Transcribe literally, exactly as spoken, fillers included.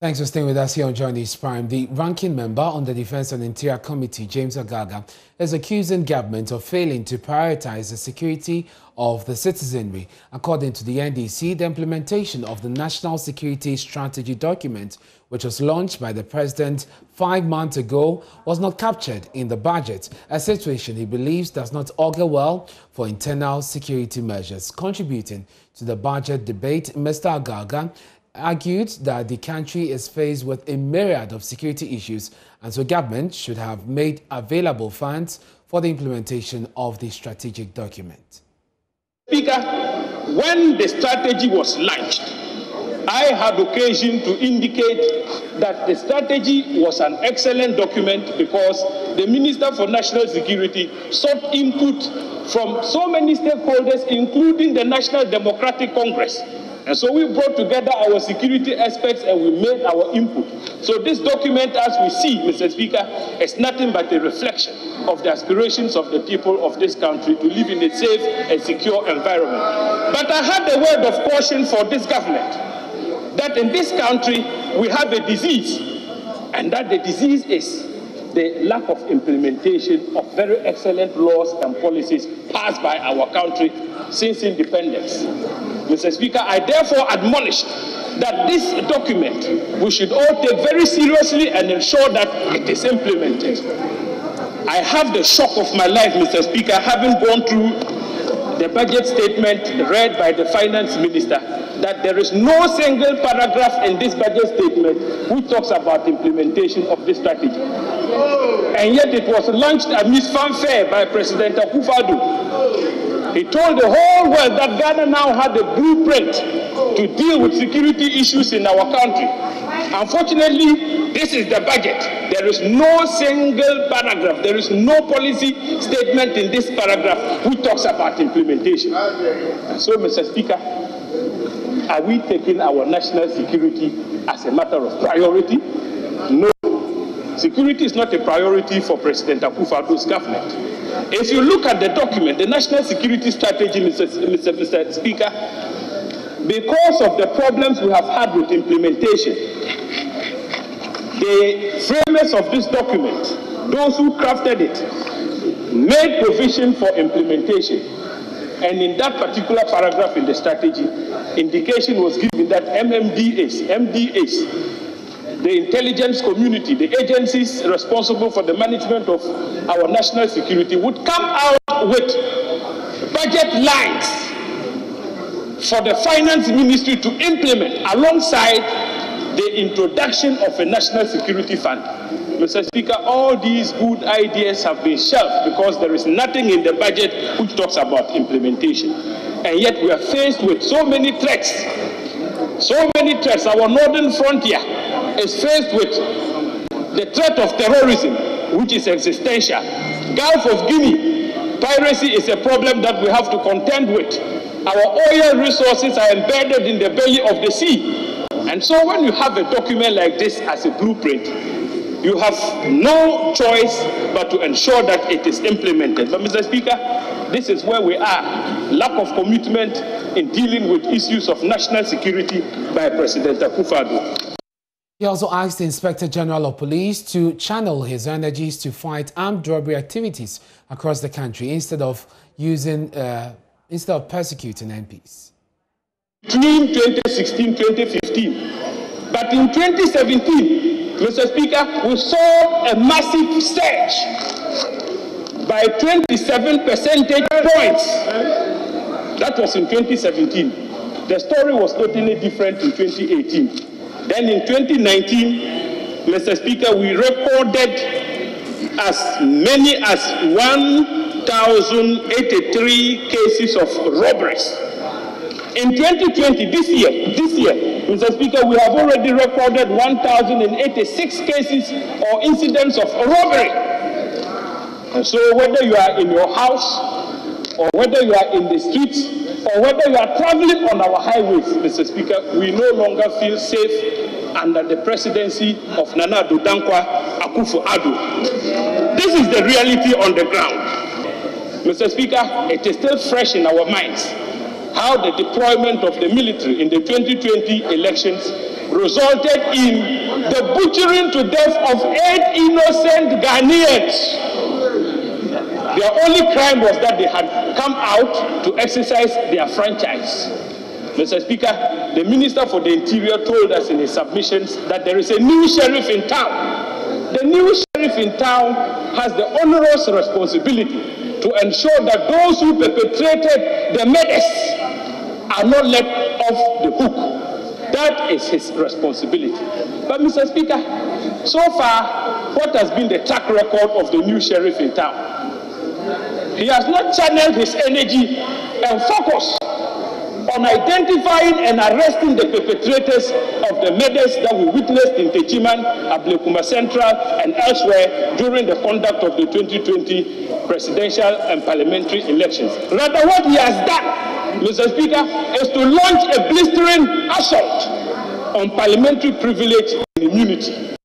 Thanks for staying with us here on Joy News Prime. The ranking member on the Defense and Interior Committee, James Agaga, is accusing government of failing to prioritize the security of the citizenry. According to the N D C, the implementation of the National Security Strategy document, which was launched by the president five months ago, was not captured in the budget, a situation he believes does not augur well for internal security measures. Contributing to the budget debate, Mister Agaga argued that the country is faced with a myriad of security issues, and so government should have made available funds for the implementation of the strategic document. Speaker, when the strategy was launched, I had occasion to indicate that the strategy was an excellent document because the Minister for National Security sought input from so many stakeholders, including the National Democratic Congress. And so we brought together our security experts and we made our input. So this document, as we see, Mister Speaker, is nothing but a reflection of the aspirations of the people of this country to live in a safe and secure environment. But I had a word of caution for this government, that in this country we have a disease, and that the disease is the lack of implementation of very excellent laws and policies passed by our country since independence. Mister Speaker, I therefore admonish that this document we should all take very seriously and ensure that it is implemented. I have the shock of my life, Mister Speaker, having gone through the budget statement read by the finance minister, that there is no single paragraph in this budget statement which talks about implementation of this strategy. And yet it was launched amidst fanfare by President Akufo-Addo. He told the whole world that Ghana now had a blueprint to deal with security issues in our country. Unfortunately, this is the budget. There is no single paragraph, there is no policy statement in this paragraph which talks about implementation. And so, Mister Speaker, are we taking our national security as a matter of priority? No. Security is not a priority for President Akufo-Addo's government. If you look at the document, the National Security Strategy, Mister Mister Mister Speaker, because of the problems we have had with implementation, the framers of this document, those who crafted it, made provision for implementation. And in that particular paragraph in the strategy, indication was given that M M D S, M D S, the intelligence community, the agencies responsible for the management of our national security, would come out with budget lines for the finance ministry to implement alongside the introduction of a national security fund. Mister Speaker, all these good ideas have been shelved because there is nothing in the budget which talks about implementation. And yet we are faced with so many threats, so many threats. Our northern frontier is faced with the threat of terrorism, which is existential. Gulf of Guinea, piracy is a problem that we have to contend with. Our oil resources are embedded in the belly of the sea. And so when you have a document like this as a blueprint, you have no choice but to ensure that it is implemented. But Mister Speaker, this is where we are. Lack of commitment in dealing with issues of national security by President Akufo-Addo. He also asked the Inspector General of Police to channel his energies to fight armed robbery activities across the country instead of using, uh, instead of persecuting M Ps. Between twenty sixteen to twenty fifteen, but in twenty seventeen, Mister Speaker, we saw a massive surge by twenty-seven percentage points. That was in twenty seventeen. The story was totally different in twenty eighteen. Then in twenty nineteen, Mister Speaker, we recorded as many as one thousand eighty-three cases of robberies. In twenty twenty, this year, this year, Mister Speaker, we have already recorded one thousand eighty-six cases or incidents of robbery. And so whether you are in your house, or whether you are in the streets, or whether you are traveling on our highways, Mister Speaker, we no longer feel safe under the presidency of Nana Addo Dankwa Akufo-Addo. This is the reality on the ground. Mister Speaker, it is still fresh in our minds how the deployment of the military in the twenty twenty elections resulted in the butchering to death of eight innocent Ghanaians. Their only crime was that they had come out to exercise their franchise. Mister Speaker, the Minister for the Interior told us in his submissions that there is a new sheriff in town. The new sheriff in town has the onerous responsibility to ensure that those who perpetrated the murders are not let off the hook. That is his responsibility. But Mister Speaker, so far, what has been the track record of the new sheriff in town? He has not channeled his energy and focus on identifying and arresting the perpetrators of the murders that we witnessed in Techiman, Ablekuma Central, and elsewhere during the conduct of the twenty twenty presidential and parliamentary elections. Rather, what he has done, Mister Speaker, is to launch a blistering assault on parliamentary privilege and immunity.